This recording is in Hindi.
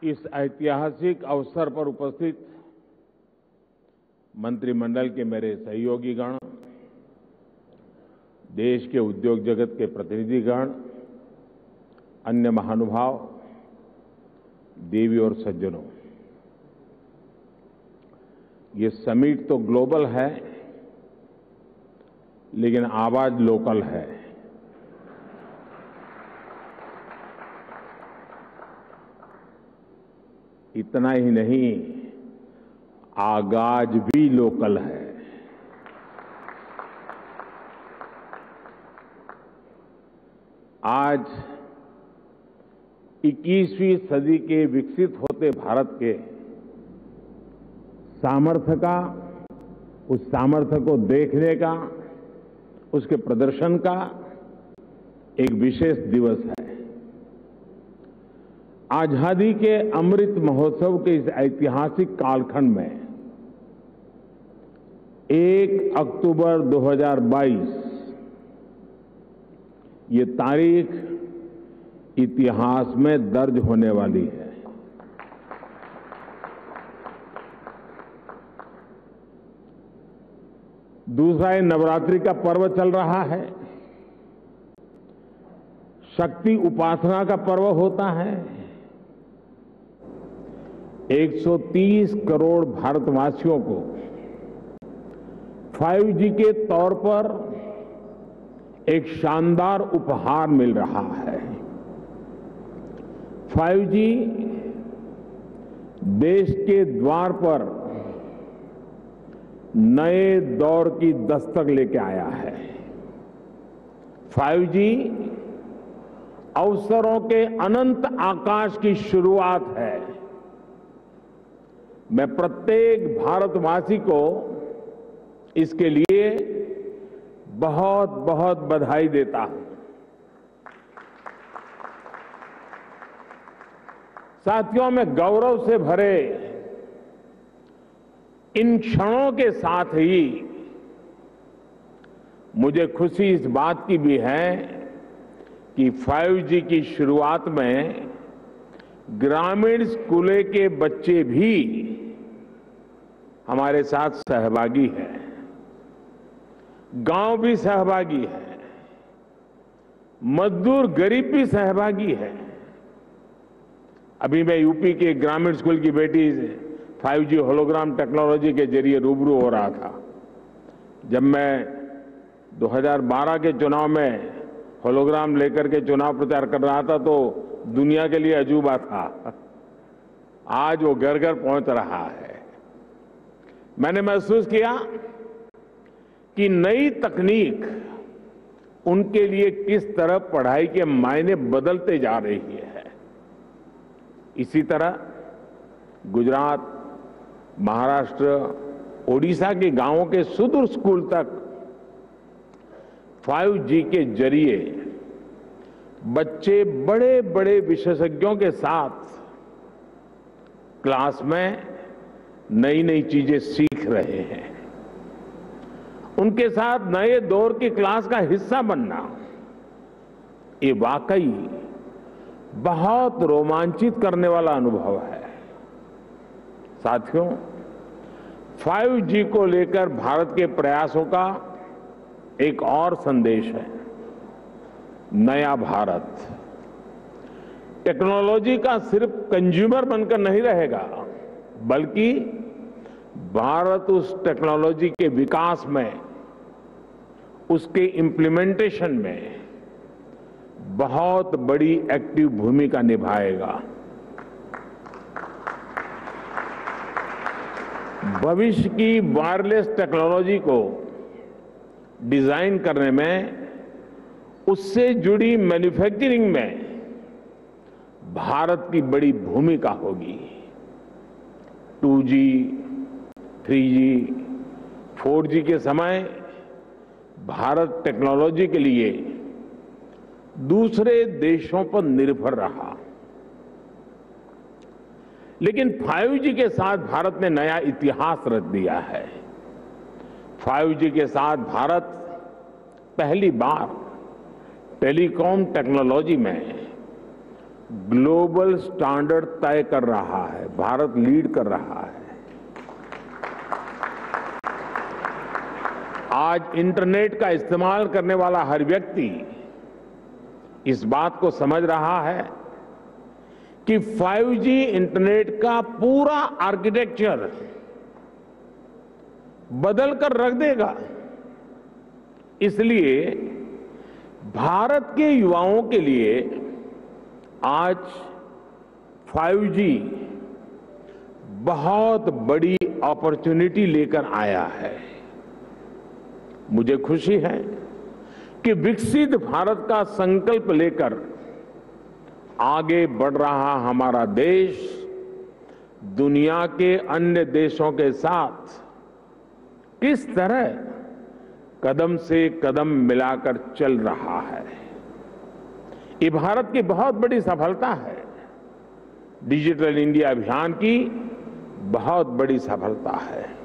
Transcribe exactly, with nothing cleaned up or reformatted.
इस ऐतिहासिक अवसर पर उपस्थित मंत्रिमंडल के मेरे सहयोगीगण, देश के उद्योग जगत के प्रतिनिधिगण, अन्य महानुभाव, देवी और सज्जनों, ये समिट तो ग्लोबल है, लेकिन आवाज लोकल है। इतना ही नहीं, आगाज भी लोकल है। आज इक्कीसवीं सदी के विकसित होते भारत के सामर्थ्य का, उस सामर्थ्य को देखने का, उसके प्रदर्शन का एक विशेष दिवस है। आजादी के अमृत महोत्सव के इस ऐतिहासिक कालखंड में एक अक्टूबर दो हज़ार बाईस ये तारीख इतिहास में दर्ज होने वाली है। दूसरा, ये नवरात्रि का पर्व चल रहा है। शक्ति उपासना का पर्व होता है। एक सौ तीस करोड़ भारतवासियों को फाइव जी के तौर पर एक शानदार उपहार मिल रहा है। फाइव जी देश के द्वार पर नए दौर की दस्तक लेके आया है। फाइव जी अवसरों के अनंत आकाश की शुरुआत है। मैं प्रत्येक भारतवासी को इसके लिए बहुत बहुत बधाई देता हूं। साथियों, मैं गौरव से भरे इन क्षणों के साथ ही मुझे खुशी इस बात की भी है कि फाइव जी की शुरुआत में ग्रामीण स्कूलों के बच्चे भी हमारे साथ सहभागी हैं, गांव भी सहभागी है, मजदूर गरीब भी सहभागी है। अभी मैं यूपी के ग्रामीण स्कूल की बेटी फाइव जी होलोग्राम टेक्नोलॉजी के जरिए रूबरू हो रहा था। जब मैं दो हज़ार बारह के चुनाव में होलोग्राम लेकर के चुनाव प्रचार कर रहा था तो दुनिया के लिए अजूबा था। आज वो घर घर पहुंच रहा है। मैंने महसूस किया कि नई तकनीक उनके लिए किस तरह पढ़ाई के मायने बदलते जा रही है। इसी तरह गुजरात, महाराष्ट्र, ओडिशा के गांवों के सुदूर स्कूल तक फाइव जी के जरिए बच्चे बड़े बड़े विशेषज्ञों के साथ क्लास में नई नई चीजें सीख रहे हैं। उनके साथ नए दौर की क्लास का हिस्सा बनना, ये वाकई बहुत रोमांचित करने वाला अनुभव है। साथियों, फाइव जी को लेकर भारत के प्रयासों का एक और संदेश है, नया भारत। टेक्नोलॉजी का सिर्फ कंज्यूमर बनकर नहीं रहेगा, बल्कि भारत उस टेक्नोलॉजी के विकास में, उसके इम्प्लीमेंटेशन में बहुत बड़ी एक्टिव भूमिका निभाएगा। भविष्य की वायरलेस टेक्नोलॉजी को डिजाइन करने में, उससे जुड़ी मैन्युफैक्चरिंग में भारत की बड़ी भूमिका होगी। Two G, three G, four G के समय भारत टेक्नोलॉजी के लिए दूसरे देशों पर निर्भर रहा, लेकिन फाइव जी के साथ भारत ने नया इतिहास रच दिया है। फाइव जी के साथ भारत पहली बार टेलीकॉम टेक्नोलॉजी में ग्लोबल स्टैंडर्ड तय कर रहा है। भारत लीड कर रहा है। आज इंटरनेट का इस्तेमाल करने वाला हर व्यक्ति इस बात को समझ रहा है कि फाइव जी इंटरनेट का पूरा आर्किटेक्चर बदल कर रख देगा। इसलिए भारत के युवाओं के लिए आज फाइव जी बहुत बड़ी अपॉर्चुनिटी लेकर आया है। मुझे खुशी है कि विकसित भारत का संकल्प लेकर आगे बढ़ रहा हमारा देश दुनिया के अन्य देशों के साथ किस तरह कदम से कदम मिलाकर चल रहा है। ये भारत की बहुत बड़ी सफलता है। डिजिटल इंडिया अभियान की बहुत बड़ी सफलता है।